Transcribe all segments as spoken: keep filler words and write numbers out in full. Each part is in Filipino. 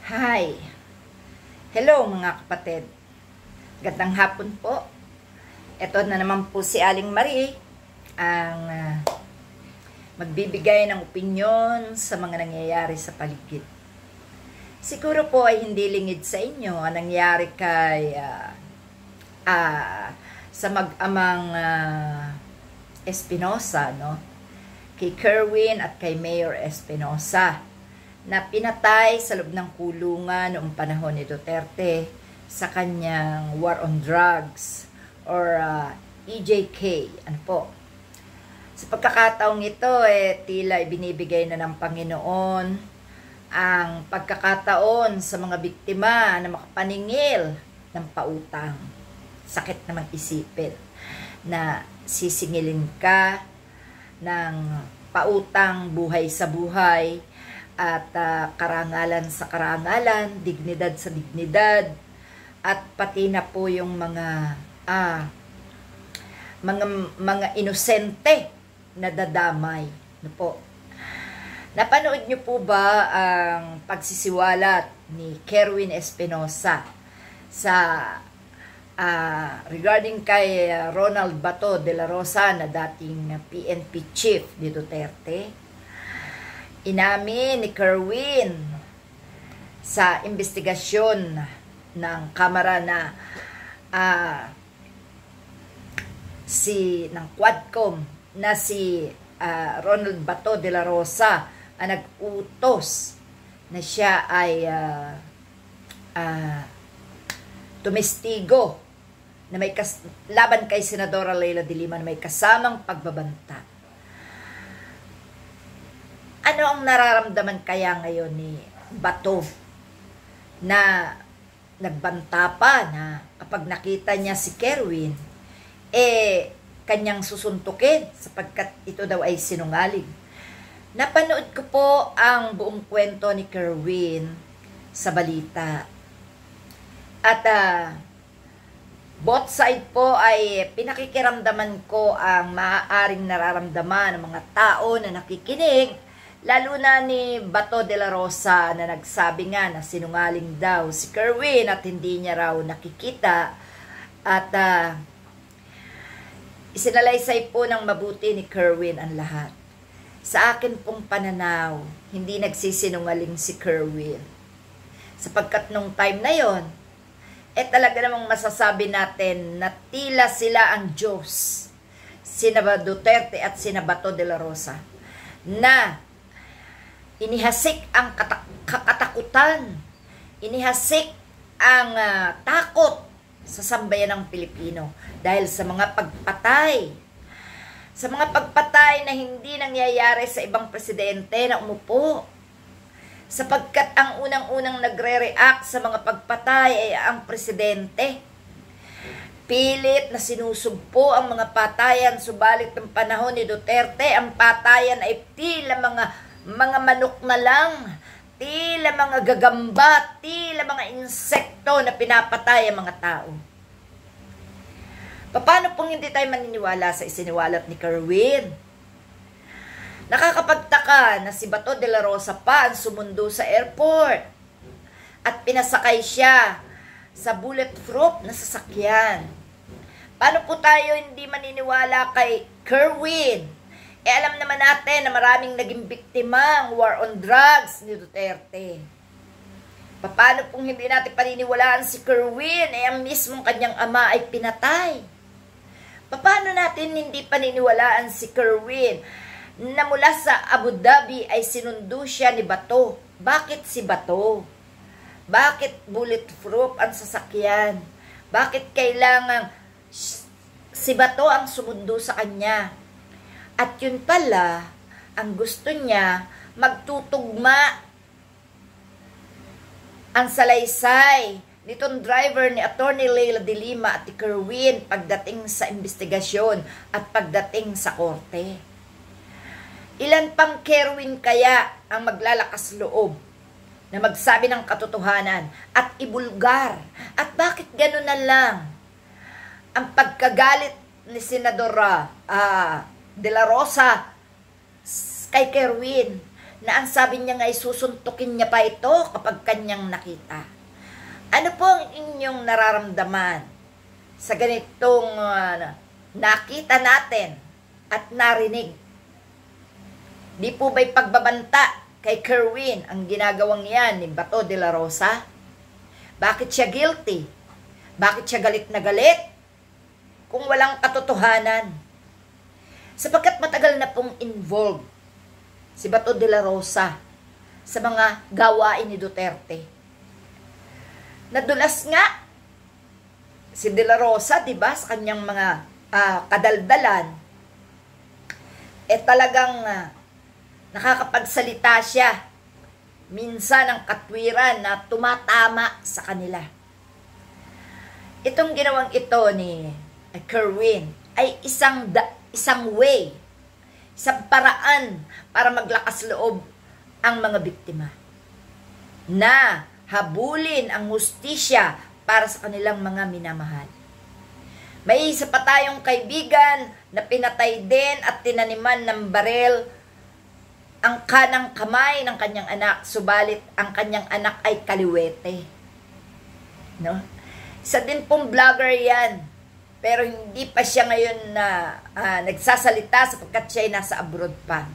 Hi! Hello mga kapatid. Gandang hapon po. Ito na naman po si Aling Marie ang uh, magbibigay ng opinyon sa mga nangyayari sa paligid. Siguro po ay hindi lingid sa inyo ang nangyari kay uh, uh, sa mag-amang uh, Espinosa, no? Kay Kerwin at kay Mayor Espinosa, na pinatay sa loob ng kulungan noong panahon ni Duterte sa kanyang war on drugs or uh, E J K. Ano po? Sa pagkakataong ito, eh, tila ibinibigay na ng Panginoon ang pagkakataon sa mga biktima na makapaningil ng pautang. Sakit naman isipin na sisingilin ka ng pautang buhay sa buhay, at uh, karangalan sa karangalan, dignidad sa dignidad, at pati na po yung mga ah, mga mga inosente na dadamay, no po. Napanood niyo po ba ang pagsisiwalat ni Kerwin Espinosa sa uh, regarding kay Ronald Bato de la Rosa na dating P N P chief ni Duterte? Inamin ni Kerwin sa investigasyon ng Kamara na uh, si ng Quadcom na si uh, Ronald Bato de la Rosa ang nag-utos na siya ay uh, uh, tumestigo na may kas laban kay Senadora Leila de Lima na may kasamang pagbabanta. Ano ang nararamdaman kaya ngayon ni Bato na nagbanta pa na kapag nakita niya si Kerwin, eh, kanyang susuntukin sapagkat ito daw ay sinungaling? Napanood ko po ang buong kwento ni Kerwin sa balita. At uh, both side po ay pinakikiramdaman ko ang maaaring nararamdaman ng mga tao na nakikinig, lalo na ni Bato de la Rosa na nagsabi nga na sinungaling daw si Kerwin at hindi niya raw nakikita. At uh, isinalaysay po ng mabuti ni Kerwin ang lahat. Sa akin pong pananaw, hindi nagsisinungaling si Kerwin. Sapagkat nung time na yon, eh talaga namang masasabi natin na tila sila ang Diyos, sina Duterte at sina Bato de la Rosa, na inihasik ang kakatakutan, inihasik ang uh, takot sa sambayan ng Pilipino dahil sa mga pagpatay. Sa mga pagpatay na hindi nangyayari sa ibang presidente na umupo. Sapagkat ang unang-unang nagre-react sa mga pagpatay ay ang presidente. Pilit na sinusugpo ang mga patayan, subalit ng panahon ni Duterte, ang patayan ay tila mga mga manok na lang, tila mga gagamba, tila mga insekto na pinapatay ang mga tao. Paano pong hindi tayo maniniwala sa isiniwalat ni Kerwin? Nakakapagtaka na si Bato de la Rosa pa ang sumundo sa airport at pinasakay siya sa bulletproof na sasakyan. Paano po tayo hindi maniniwala kay Kerwin? Eh alam naman natin na maraming naging biktima ang war on drugs ni Duterte. Paano pong hindi natin paniniwalaan si Kerwin? Eh ang mismong kanyang ama ay pinatay. Paano natin hindi paniniwalaan si Kerwin na mula sa Abu Dhabi ay sinundo siya ni Bato? Bakit si Bato? Bakit bulletproof ang sasakyan? Bakit kailangan si Bato ang sumundo sa kanya? At yun pala, ang gusto niya, magtutugma ang salaysay nitong driver ni Attorney Leila de Lima at ni Kerwin pagdating sa investigasyon at pagdating sa korte. Ilan pang Kerwin kaya ang maglalakas loob na magsabi ng katotohanan at ibulgar? At bakit gano'n na lang ang pagkagalit ni Senadora ah, de la Rosa kay Kerwin na ang sabi niya nga ay susuntukin niya pa ito kapag kanyang nakita. Ano po ang inyong nararamdaman sa ganitong uh, nakita natin at narinig? Di po ba'y pagbabanta kay Kerwin ang ginagawang yan ni Bato de la Rosa? Bakit siya guilty? Bakit siya galit na galit? Kung walang katotohanan. Sapagkat matagal na pong involved si Bato de la Rosa sa mga gawain ni Duterte. Nadulas nga si De La Rosa, di ba, sa kanyang mga uh, kadaldalan, eh talagang uh, nakakapagsalita siya minsan ng katwiran na tumatama sa kanila. Itong ginawang ito ni Kerwin ay isang da, isang way, isang paraan para maglakas loob ang mga biktima na habulin ang hustisya para sa kanilang mga minamahal. May isa pa tayong kaibigan na pinatay din at tinaniman ng barel ang kanang kamay ng kanyang anak, subalit ang kanyang anak ay kaliwete. No? Isa din pong vlogger yan, pero hindi pa siya ngayon na uh, nagsasalita sapagkat siya ay nasa abroad pa.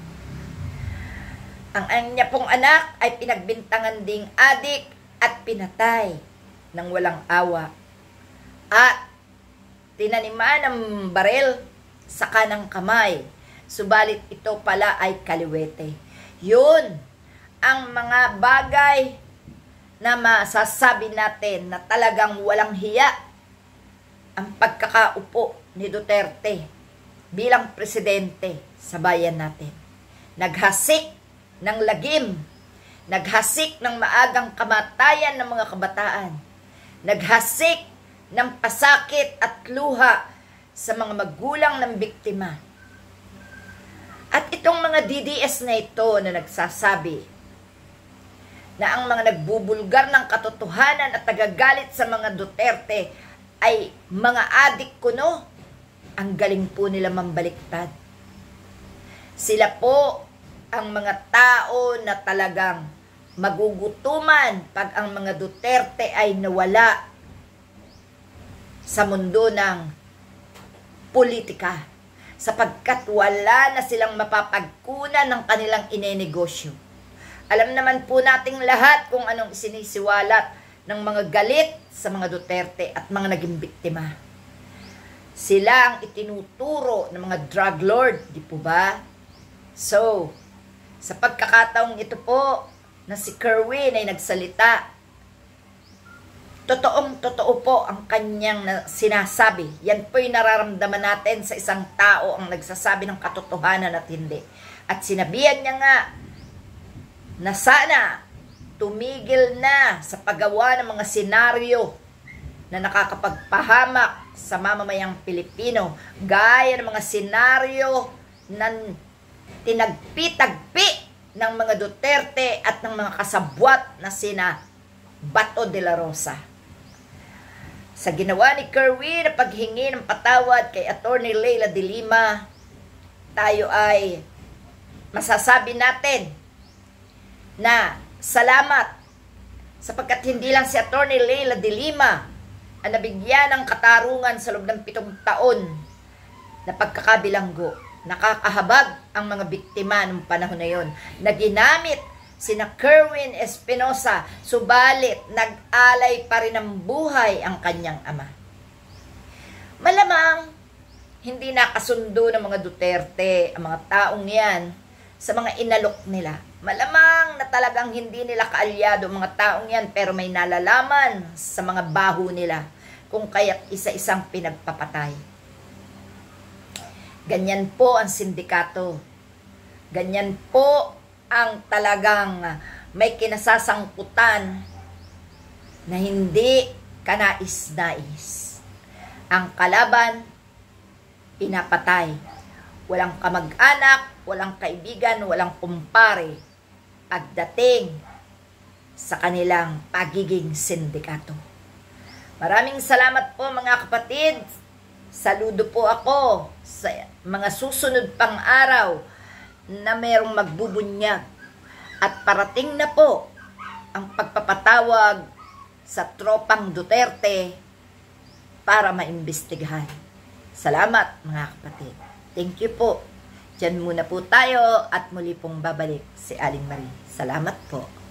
Ang kanya pong anak ay pinagbintangan ding adik at pinatay ng walang awa. At tinaniman ng barel sa kanang kamay, subalit ito pala ay kaliwete. Yun ang mga bagay na masasabi natin na talagang walang hiya ang pagkakaupo ni Duterte bilang presidente sa bayan natin. Naghasik ng lagim, naghasik ng maagang kamatayan ng mga kabataan, naghasik ng pasakit at luha sa mga magulang ng biktima. At itong mga D D S na ito na nagsasabi na ang mga nagbubulgar ng katotohanan at tagagalit sa mga Duterte ay mga adik kuno, ang galing po nila mambaliktad. Sila po ang mga tao na talagang magugutuman pag ang mga Duterte ay nawala sa mundo ng politika, sapagkat wala na silang mapapagkunan ng kanilang inenegosyo. Alam naman po nating lahat kung anong sinisiwalat ng mga galit sa mga Duterte at mga naging biktima. Sila ang itinuturo ng mga drug lord, di po ba? So, sa pagkakataong ito po na si Kerwin ay nagsalita, totoong totoo po ang kanyang sinasabi. Yan po'y nararamdaman natin sa isang tao ang nagsasabi ng katotohanan at hindi. At sinabihan niya nga na sana tumigil na sa paggawa ng mga senaryo na nakakapagpahamak sa mamamayang Pilipino, gaya ng mga senaryo na tinagpi-tagpi ng mga Duterte at ng mga kasabwat na sina Bato de la Rosa. Sa ginawa ni Kerwin na paghingi ng patawad kay Attorney Leila de Lima, tayo ay masasabi natin na salamat, sapagkat hindi lang si Attorney Leila de Lima ang nabigyan ng katarungan sa loob ng pitong taon na pagkakabilanggo. Nakakahabag ang mga biktima ng panahon na yon na ginamit sina Kerwin Espinosa, subalit nag-alay pa rin ng buhay ang kanyang ama. Malamang hindi nakasundo ng mga Duterte ang mga taong yan sa mga inalok nila. Malamang na talagang hindi nila kaalyado ang mga taong yan, pero may nalalaman sa mga baho nila kung kaya't isa-isang pinagpapatay. Ganyan po ang sindikato. Ganyan po ang talagang may kinasasangkutan na hindi kanais-nais. Ang kalaban, pinapatay. Walang kamag-anak, walang kaibigan, walang kumpare pagdating sa kanilang pagiging sindikato. Maraming salamat po mga kapatid. Saludo po ako sa mga susunod pang araw na mayroong magbubunyag At parating na po ang pagpapatawag sa tropang Duterte para maimbestigahan. Salamat mga kapatid. Thank you po. Diyan muna po tayo at muli pong babalik si Aling Marie. Salamat po.